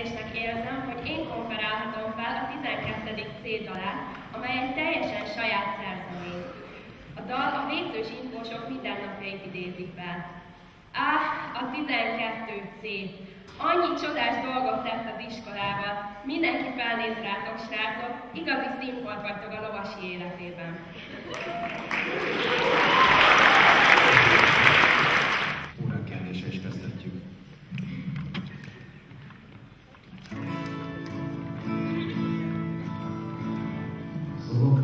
megtiszteltetésnek érzem, hogy én konferálhatom fel a 12. C dalát, amely egy teljesen saját szerzemény. A dal a végzős infósok mindennapjait idézi fel. A 12. C. Annyi csodás dolgot tett az iskolában. Mindenki felnéz rátok, srácok, igazi színpont vagytok a lovasi életében. Órán kellése is kezdhetjük. Szólok?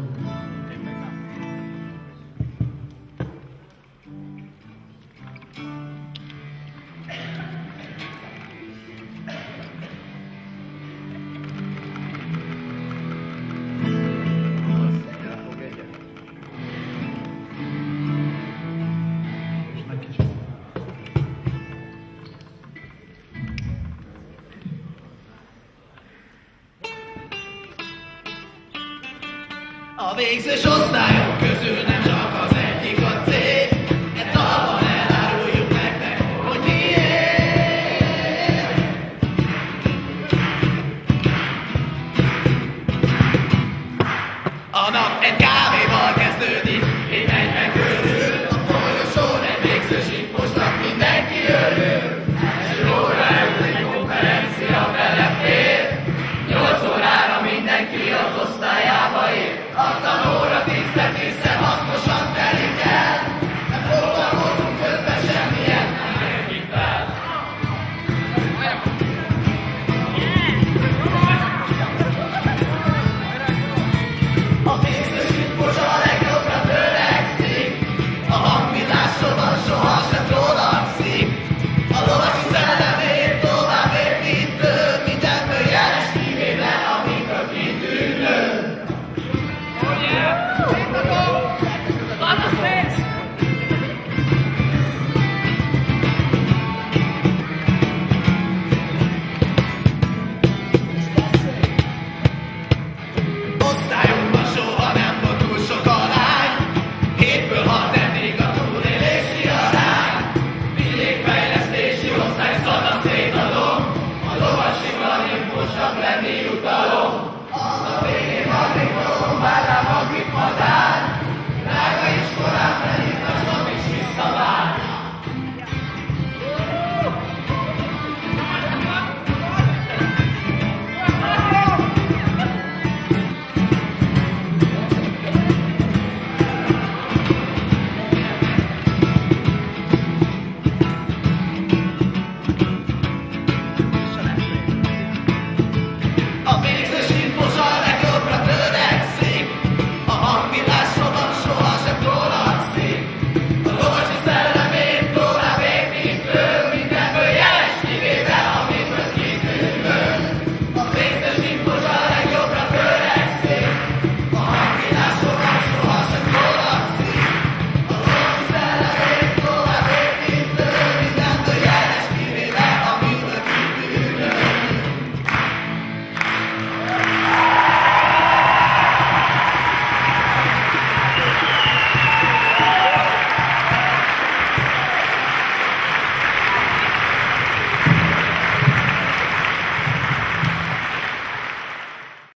A végzős osztályok közül nem csak az egyik a C, e talban eláruljuk nektek, hogy miért. A nap egy kávéval kezdődik,